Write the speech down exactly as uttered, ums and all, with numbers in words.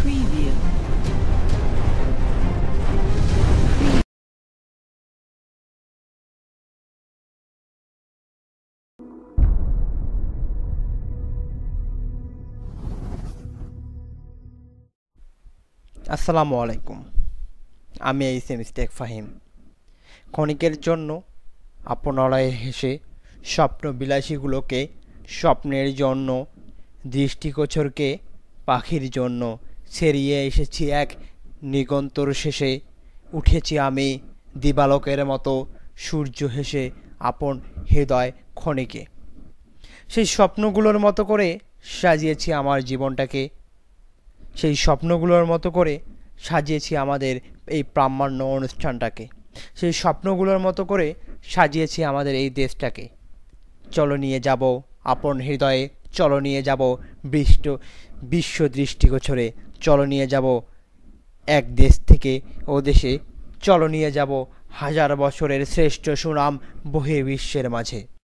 Preview. আসসালামু আলাইকুম, আমি এই সেমিস্টেক ফাহিম। ক্ষণিকের জন্য আপনারা হেসে স্বপ্ন বিলাসীগুলোকে স্বপ্নের জন্য, দৃষ্টিগোচরকে পাখির জন্য ছেড়িয়ে এসেছি এক নিগন্তর শেষে। উঠেছি আমি দিবালোকের মতো সূর্য হেসে আপন হৃদয় ক্ষণিকে। সেই স্বপ্নগুলোর মতো করে সাজিয়েছি আমার জীবনটাকে, সেই স্বপ্নগুলোর মতো করে সাজিয়েছি আমাদের এই প্রামাণ্য অনুষ্ঠানটাকে, সেই স্বপ্নগুলোর মতো করে সাজিয়েছি আমাদের এই দেশটাকে। চলো নিয়ে যাব আপন হৃদয়ে, চলো নিয়ে যাব বিশ্ব বিশ্ব দৃষ্টিগোচরে, চলো নিয়ে যাব এক দেশ থেকে ও দেশে, চলো নিয়ে যাব হাজার বছরের শ্রেষ্ঠ সুনাম বহির্বিশ্বের মাঝে।